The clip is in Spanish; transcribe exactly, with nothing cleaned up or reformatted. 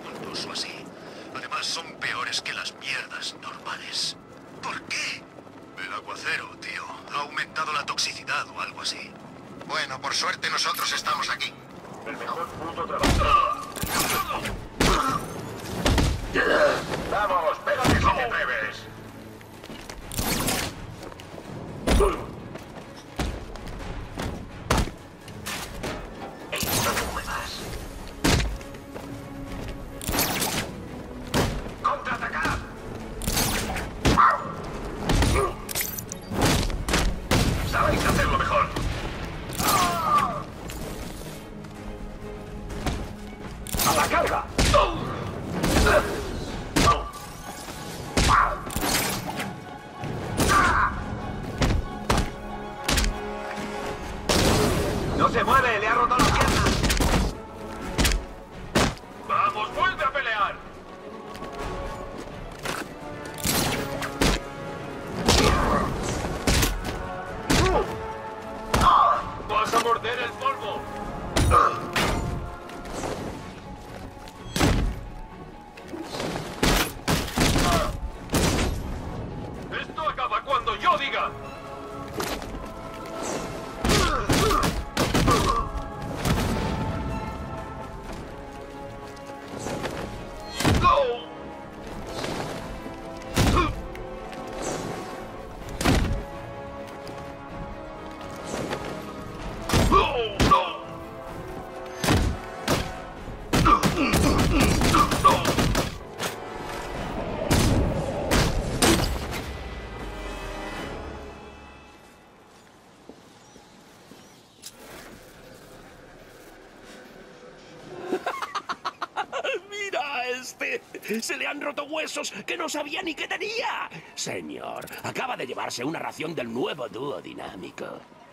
adultos o así. Además, son peores que las mierdas normales. ¿Por qué? El aguacero, tío. Ha aumentado la toxicidad o algo así. Bueno, por suerte nosotros estamos aquí. El mejor puto trabajo. Vamos, pégate si te atreves. Ey, no te muevas. ¡Contraatacar! Sabéis hacerlo mejor. ¡A la carga! ¡No se mueve! ¡Le ha roto las piernas! ¡Vamos, vuelve a pelear! ¡Vas a morder el polvo! ¡Esto acaba cuando yo diga! ¡Mira este! ¡Se le han roto huesos que no sabía ni que tenía! Señor, acaba de llevarse una ración del nuevo dúo dinámico.